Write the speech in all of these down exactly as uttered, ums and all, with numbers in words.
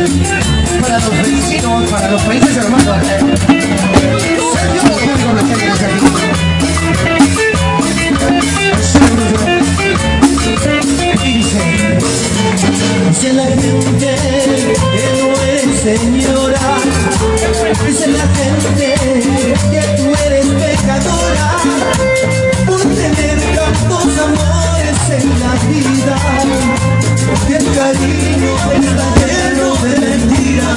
para los vecinos, para los países hermanos. Sergio, lo único que tiene que aquí. Y dice, dice la gente que no eres señora, dice la gente que tú eres pecadora por tener tantos amores en la vida, que el cariño está lleno de mentiras.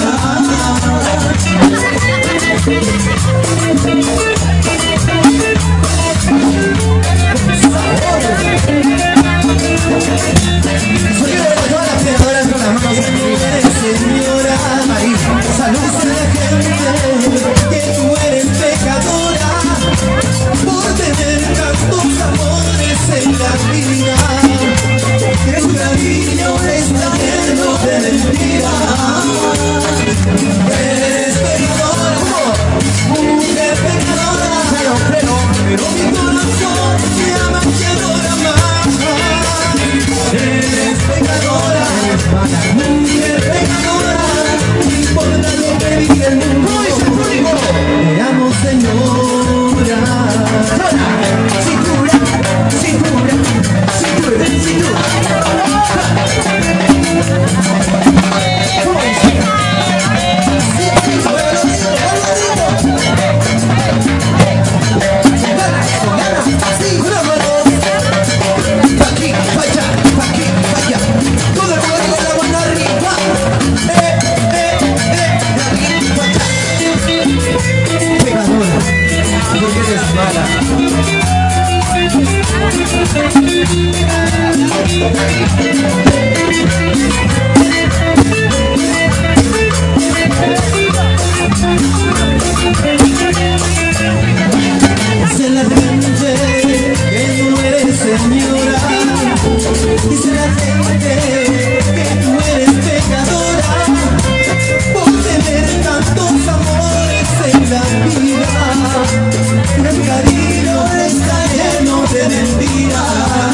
Señora, salud a la gente que tú eres pecadora por tener tantos amores en la vida, que el cariño está lleno de mentiras. Eres pecadora, mujer pecadora, pero, pero, pero mi corazón te ama y adora más. Eres pecadora, mujer pecadora, no importa lo que diga el mundo, te amo, señora. Cintura, cintura, cintura, cintura. Dice la gente que no eres señora, dice la gente que tú eres pecadora por tener tantos amores en la vida, el cariño está lleno de mentiras.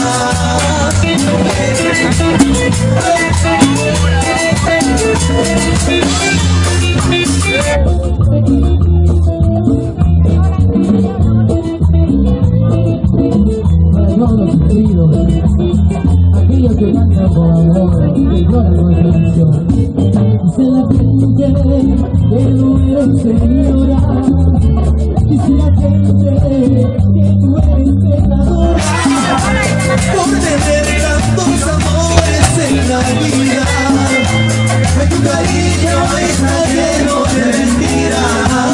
Aquellos que cantan por amor, que lloran nuestra canción. Dice la gente que no eres señora, dice la gente que tú eres pecadora por tener tantos amores en la vida, que tu cariño está lleno de mentiras.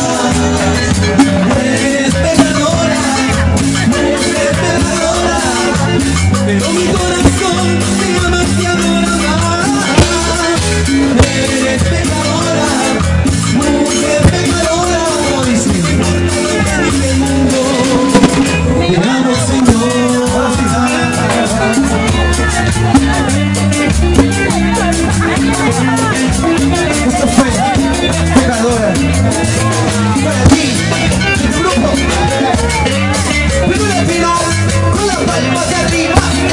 Eres pecadora, mujer pecadora, pero mi corazón te ama y adora más. Eres pecadora, mujer pecadora, dice el mundo, te amo, Señor. Esto fue pecadora para ti, el grupo. Primero el final, con las palmas de arriba.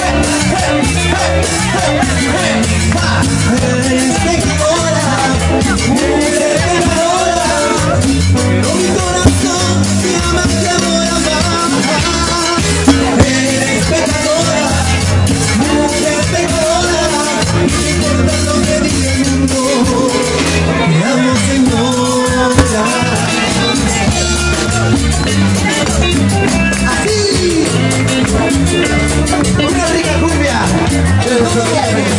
Eres pecadora, mujer pecadora, pero mi corazón te ama y te adora más. Eres pecadora, mujer pecadora, no importa lo que diga el mundo, te amo, señora. Así, una rica cumbia de los sociales.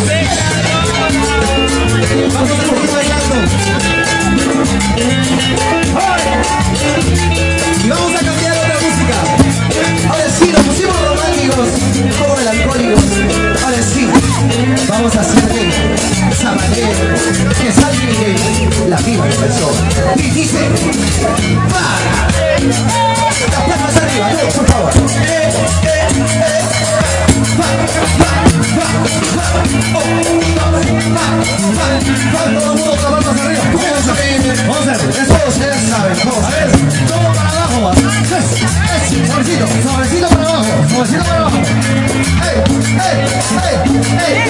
Vamos a seguir bailando. Y vamos a cambiar otra música. Ahora sí, nos pusimos románticos, un poco melancólicos. Ahora sí, vamos a hacerle esa manera que es alguien que la vida empezó. Y dice, para. Las palmas arriba, todos, por favor. Eh, eh, eh. Va, va, va, va. Oh, va, va, va. Todo el mundo con las palmas arriba. Vamos a ver, vamos a ver. Eso ustedes saben. Vamos a ver. Todo para abajo. Es, es, suavecito, suavecito para abajo. Suavecito para abajo. ¡Ey, ey, ey, ey!